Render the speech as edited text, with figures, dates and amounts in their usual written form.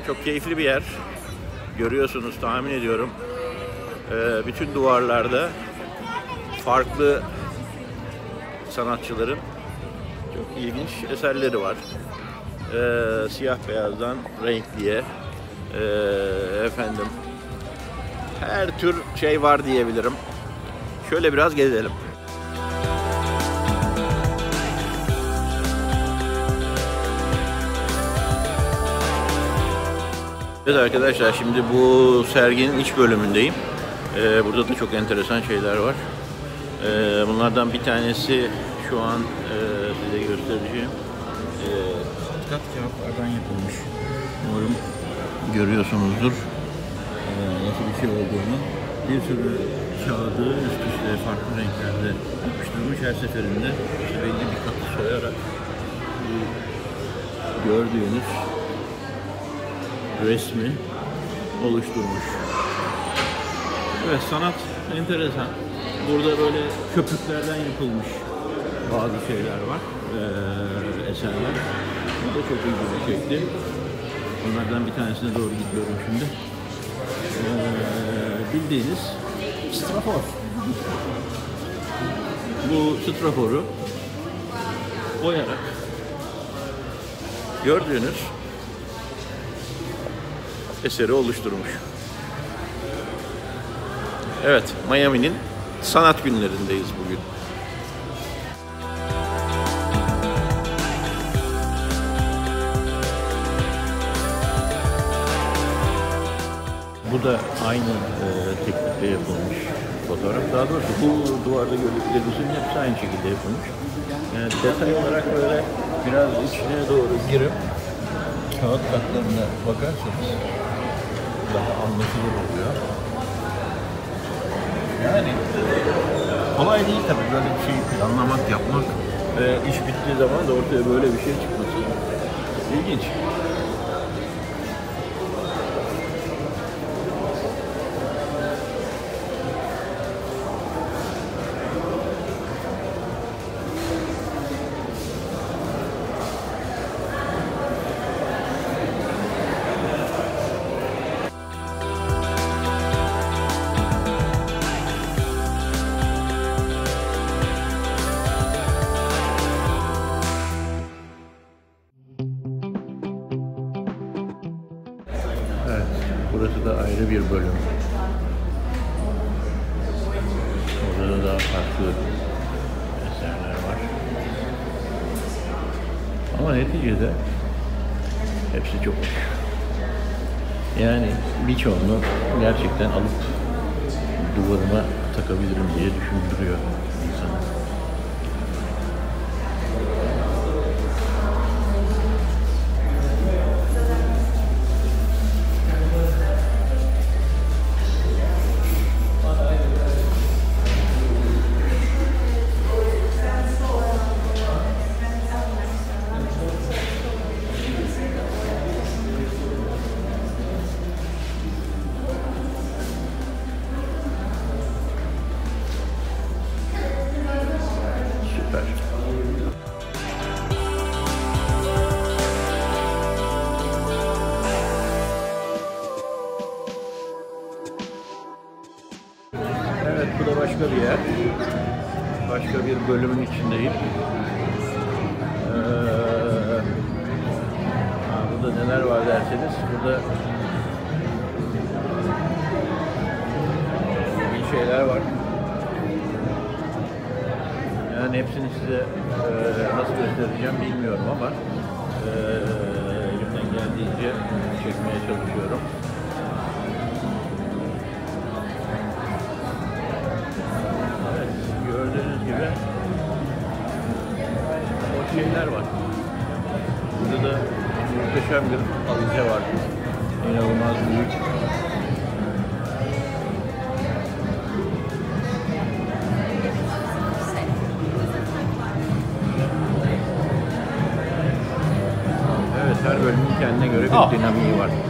Çok keyifli bir yer. Görüyorsunuz, tahmin ediyorum. Bütün duvarlarda farklı sanatçıların çok ilginç eserleri var. Siyah beyazdan renkliye, efendim, her tür şey var diyebilirim. Şöyle biraz gezelim. Evet arkadaşlar, şimdi bu serginin iç bölümündeyim. Burada da çok enteresan şeyler var. Bunlardan bir tanesi şu an size göstereceğim. Kat kağıtlardan yapılmış. Umarım görüyorsunuzdur nasıl bir şey olduğunu. Bir sürü kağıdı üst üste farklı renklerde yapıştırmış, her seferinde işte belli bir katı soyarak gördüğünüz resmi oluşturmuş. Evet, sanat enteresan. Burada böyle köpüklerden yapılmış bazı şeyler var, eserler. Bu da çok ilgimi çekti. Bunlardan bir tanesine doğru gidiyorum şimdi. Bildiğiniz strafor. Bu straforu boyarak gördüğünüz eseri oluşturmuş. Evet, Miami'nin sanat günlerindeyiz bugün. Bu da aynı teknikle yapılmış fotoğraf. Daha doğrusu bu duvarda gördüklerinizin hepsi aynı şekilde yapılmış. Detay olarak böyle biraz içine doğru girip kağıt katlarına bakarsanız daha anlaşılır oluyor. Yani kolay değil tabii böyle bir şeyi planlamak, yapmak ve iş bittiği zaman da ortaya böyle bir şey çıkması ilginç. Burası da ayrı bir bölüm. Orada da daha farklı eserler var. Ama neticede hepsi çok hoş. Yani birçoğunu gerçekten alıp duvarıma takabilirim diye düşündürüyor insanı. Evet, bu da başka bir yer. Başka bir bölümün içindeyim. Burada neler var derseniz, burada bir şeyler var. Yani hepsini size nasıl göstereceğim bilmiyorum ama elimden geldiğince çekmeye çalışıyorum. Evet, gördüğünüz gibi o şeyler var. Burada da muhteşem bir alıcı var. İnanılmaz büyük. Evet, her bölümün kendine göre bir dinamiği var.